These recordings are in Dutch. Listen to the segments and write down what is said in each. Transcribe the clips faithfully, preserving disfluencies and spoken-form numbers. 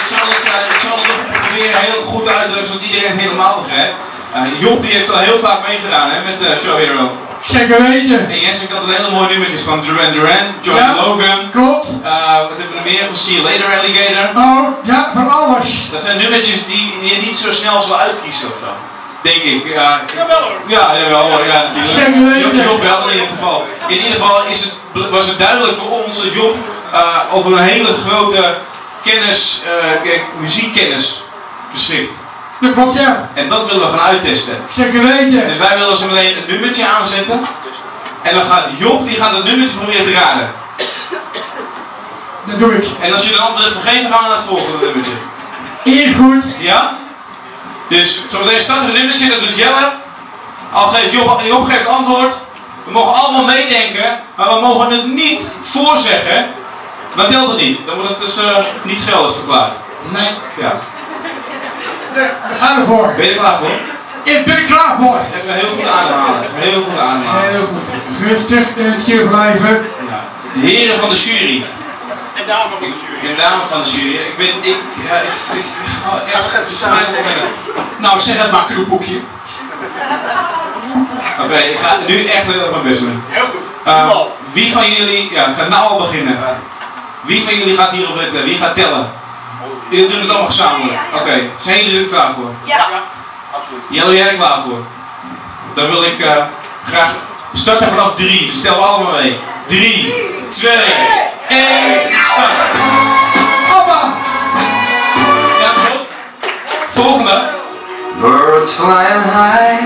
zal het, uh, ik zal het nog proberen heel goed uit te drukken, zodat iedereen het helemaal begrijpt. Uh, Job die heeft al heel vaak meegedaan hè, met uh, Show Hero. Zeker weten. En Jesse had altijd hele mooie nummertjes van Duran Duran, John Ja, Logan. Klopt. Uh, wat hebben we nog meer? Van See You Later Alligator. Oh, ja, van alles. Dat zijn nummertjes die je niet zo snel zal uitkiezen of zo. Denk ik. Uh, Jawel hoor. Ja, jawel hoor. Ja, natuurlijk. Zeker weten. Job, Job wel in ieder geval. In ieder geval is het, was het duidelijk voor ons dat Job uh, over een hele grote kennis, uh, muziekkennis beschikt. Dat klopt, ja. En dat willen we gaan uittesten. Zeker weten. Dus wij willen zo meteen een nummertje aanzetten. En dan gaat Job, die gaat het nummertje proberen te raden. Dat doe ik. En als je een antwoord hebt gegeven, gaan we naar het volgende nummertje. Eer goed. Ja? Dus zometeen staat er een nummertje, dat doet Jelle. Al geeft Job, Job geeft het antwoord. We mogen allemaal meedenken, maar we mogen het niet voorzeggen. Dan telt het niet. Dan wordt het dus uh, niet geldig verklaard. Nee. Ja. We gaan ervoor. Ben je er klaar voor? Ik ben er klaar voor. Even heel goed ademhalen. Even heel goed ademhalen. Heel goed. Rustig in het hier blijven. Ja. De heren van de jury. En dame van de jury. De dame van de jury. Ik ben, ik, ja, ik, ik, oh, ja, Ga even staan. Nou, zeg het maar, knoepboekje. Oké, okay, ik ga nu echt heel erg mijn best doen. Heel goed. Uh, wie van jullie, ja, ik ga nou al beginnen. Wie van jullie gaat hierop letten? Wie gaat tellen? Jullie doen het allemaal gezamenlijk. Oké, okay. Zijn jullie er klaar voor? Ja. Ja, absoluut. Jelle, jij er klaar voor? Dan wil ik uh, graag starten vanaf drie. Stel we allemaal mee. Drie, twee, één, start. Abba! Ja, goed. Volgende. Birds flying high.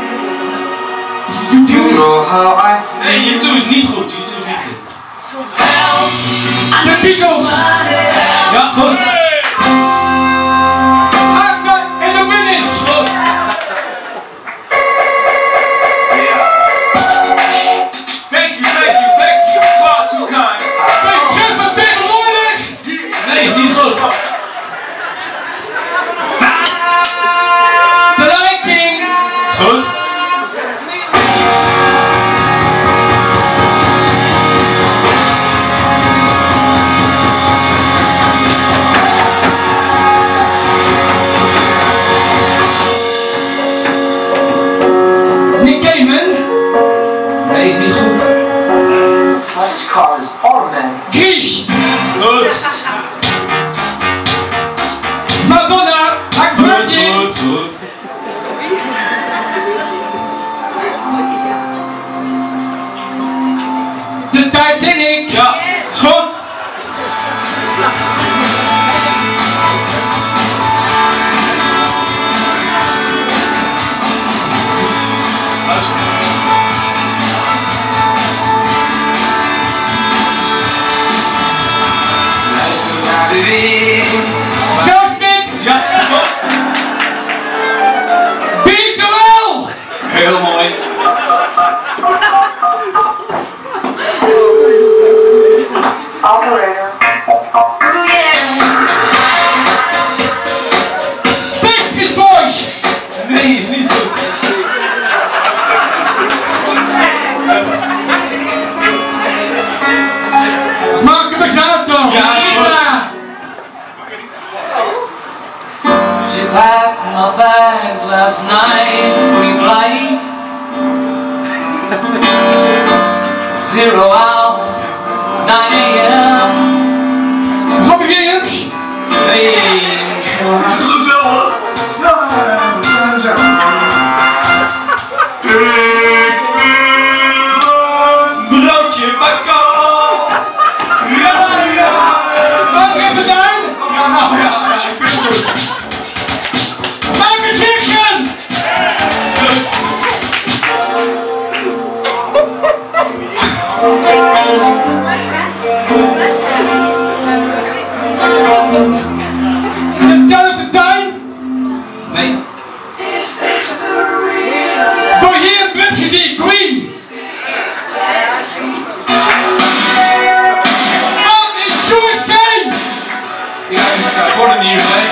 You You know how I Nee, je toe is niet goed. Je toe is niet goed. De Beatles! Ja, goed. I'm back in the winning! Goed. Thank you, thank you, thank you. Far too kind. Ik geef me tegenwoordig! Nee, is niet goed. The Lion King! Is goed. Nick Cayman! Nee, is niet goed. This car is automatic. Gries! Goed. Madonna! Hack Goed, Virgin! goed, goed. De Titanic! Ja, is goed. Luister. Luister naar de wind. Zelfs niet! Ja, goed. Beat the Well! Heel mooi. Operator. Backstreet Boys! Nee, is niet goed. Maak hem eens uit toch! Ja, is goed. Ja. She packed my bags last night. Pre-flight. Zero hour. nine a m Robbie Williams! Nee. Zo hoor. Broodje bakken. Ja, ja. Wat heb je gedaan? Ja, nou ja, ja, ik vind het goed. Michael Jackson! The Tale of the Time? Nee. Bohemian Rhapsody, Queen! Up in U S A! Ja, ik hoor het niet meer.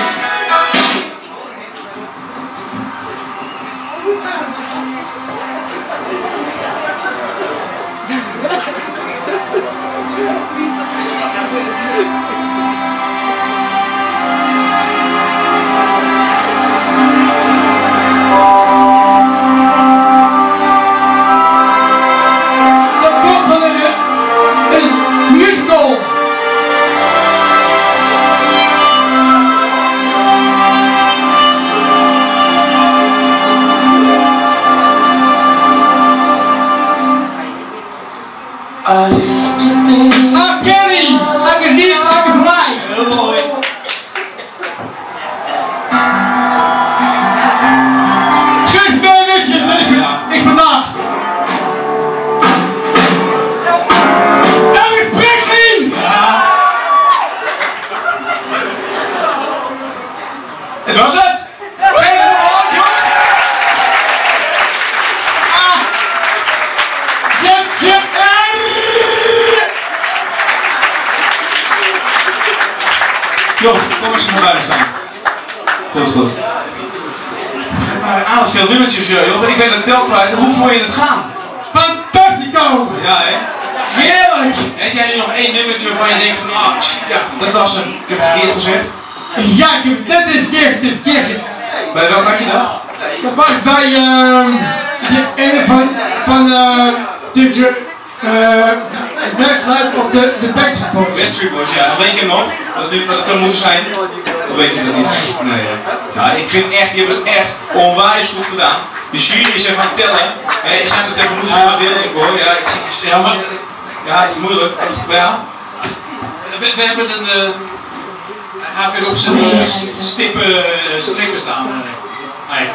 Job, kom eens naar buiten staan. Goed, goed. Maar aardig veel nummertjes, Job. Ik ben de tel kwijt. Hoe vond je het gaan? Fantastico! Ja, hè? Heerlijk! Heb jij nu nog één nummertje waarvan je denkt van, ah, ja, dat was hem. Ik heb het verkeerd gezegd. Ja, ik heb het net in het keer, dit keer. Bij welk had je dat? Dat was bij uh, de ene van, van uh, de, uh, het werkgeluid op de, de Backstreet Boys. Backstreet Boys, ja. Dan weet je hem nog. Dat nu wat het zou moeten zijn. Dan weet je dat niet. Nee, hè. Ja, ik vind echt, je hebt het echt onwijs goed gedaan. De jury is even aan het tellen. Hey, zijn er tegen moeders van deel ik hoor. Ja, ik zie ja, maar, ja, het is moeilijk. Ja. We, we hebben een... Uh, hij gaat weer op zijn uh, stippen uh, strepen staan. Uh, hey.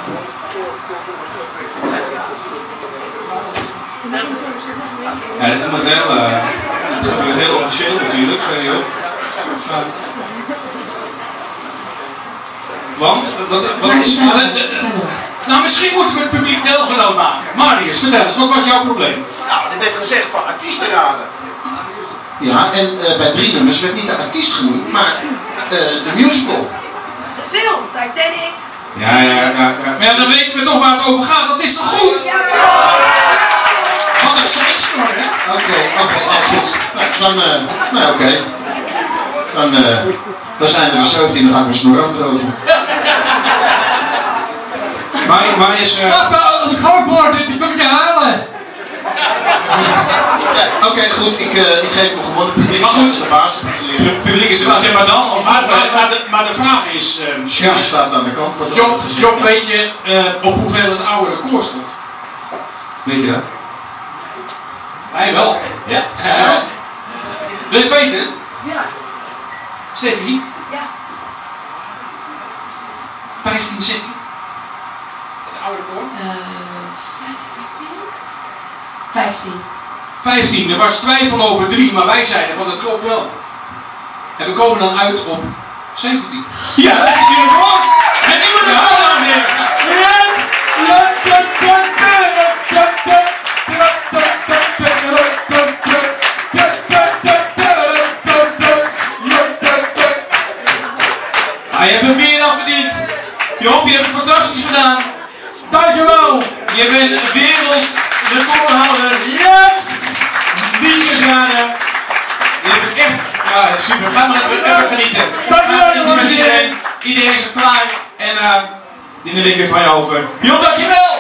Ja, dit is nog heel, uh, dat is ook weer heel officieel natuurlijk. Uh, joh. Ja. Want, wat, wat is... Uh, nou, misschien moeten we het publiek deelgenoot maken. Marius, vertel eens, wat was jouw probleem? Nou, dit werd gezegd van artiesten raden. Ja, en uh, bij drie nummers werd niet de artiest genoemd, maar uh, de musical. De film, Titanic. Ja, ja, ja, ja. Maar ja, dan weten we toch waar het over gaat, dat is toch goed? Ja. Wat een zijsnor, hè? Oké, oké, okay, oh, goed. Nou, dan, uh, nou oké. Okay. Dan, uh, dan zijn er zeventien, dan ga ik mijn snor afdrogen. Maar, maar is... Uh... Papa, het goudbord, die kom je halen. Ja, oké, okay, goed. Ik, uh, ik geef hem gewoon het publiek. Maar goed, de baas het publiek is er wel, zeg maar dan. Als maar, maar, maar, de, maar de vraag is... Uh, Jury staat aan de kant. Wordt Job, Job, weet je uh, op hoeveel het oude record staat? Weet je dat? Hij wel. Ja. Uh, wil je het weten? Ja. Stefanie? Ja. vijftien, zestien. Het oude record? Uh, vijftien. vijftien. Er was twijfel over drie, maar wij zeiden van dat klopt wel. En we komen dan uit op zeventien. Ja, dat is hier gewoon. Het nieuwe record weer. Ah, je hebt er meer dan verdiend. Job, je hebt het fantastisch gedaan. Dankjewel. Je bent wereldrecordhouder. Yes! Liedjes raden. Je hebt het echt... Ja, super. Ga maar even, even genieten. Dankjewel, Iedereen, iedereen is er klaar. En uh, die neem ik weer van je over. Job, dankjewel!